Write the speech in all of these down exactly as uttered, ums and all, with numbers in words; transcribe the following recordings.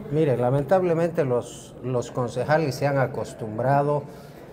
Mire, lamentablemente los, los concejales se han acostumbrado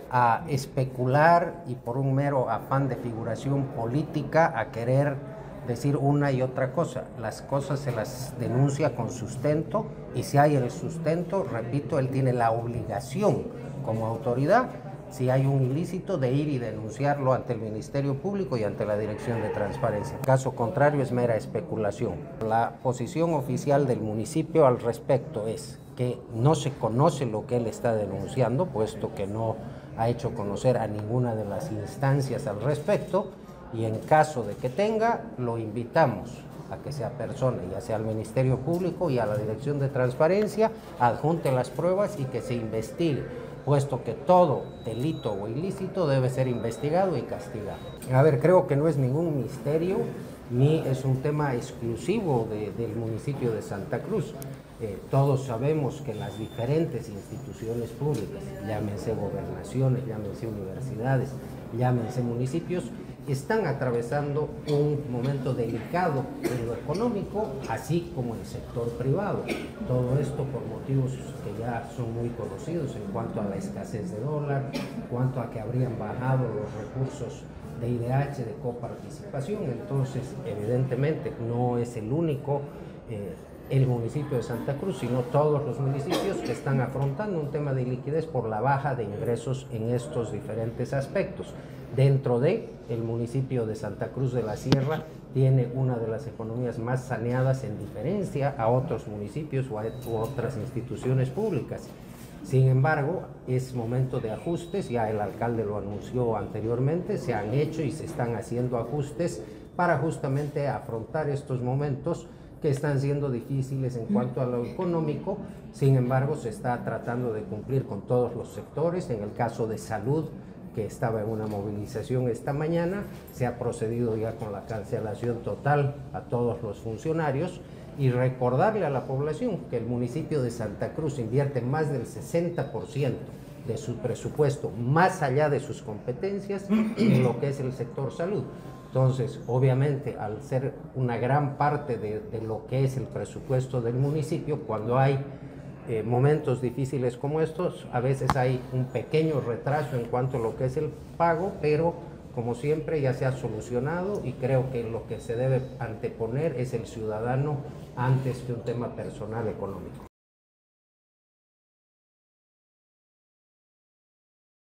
a especular y por un mero afán de figuración política a querer decir una y otra cosa. Las cosas se las denuncia con sustento y si hay el sustento, repito, él tiene la obligación como autoridad, si hay un ilícito, de ir y denunciarlo ante el Ministerio Público y ante la Dirección de Transparencia. Caso contrario es mera especulación. La posición oficial del municipio al respecto es que no se conoce lo que él está denunciando, puesto que no ha hecho conocer a ninguna de las instancias al respecto, y en caso de que tenga, lo invitamos a que se apersone, ya sea al Ministerio Público y a la Dirección de Transparencia, adjunte las pruebas y que se investigue, puesto que todo delito o ilícito debe ser investigado y castigado. A ver, creo que no es ningún misterio, ni es un tema exclusivo de, del municipio de Santa Cruz. Eh, todos sabemos que las diferentes instituciones públicas, llámense gobernaciones, llámense universidades, llámense municipios, están atravesando un momento delicado en lo económico, así como el sector privado. Todo esto por motivos que ya son muy conocidos en cuanto a la escasez de dólar, en cuanto a que habrían bajado los recursos de I D H, de coparticipación. Entonces, evidentemente, no es el único eh, el municipio de Santa Cruz, sino todos los municipios que están afrontando un tema de liquidez por la baja de ingresos en estos diferentes aspectos. Dentro de el municipio de Santa Cruz de la Sierra tiene una de las economías más saneadas en diferencia a otros municipios o a u otras instituciones públicas. Sin embargo, es momento de ajustes, ya el alcalde lo anunció anteriormente, se han hecho y se están haciendo ajustes para justamente afrontar estos momentos que están siendo difíciles en cuanto a lo económico. Sin embargo, se está tratando de cumplir con todos los sectores. En el caso de salud, que estaba en una movilización esta mañana, se ha procedido ya con la cancelación total a todos los funcionarios, y recordarle a la población que el municipio de Santa Cruz invierte más del sesenta por ciento de su presupuesto, más allá de sus competencias, en lo que es el sector salud. Entonces, obviamente, al ser una gran parte de, de lo que es el presupuesto del municipio, cuando hay eh, momentos difíciles como estos, a veces hay un pequeño retraso en cuanto a lo que es el pago, pero como siempre ya se ha solucionado, y creo que lo que se debe anteponer es el ciudadano antes que un tema personal económico.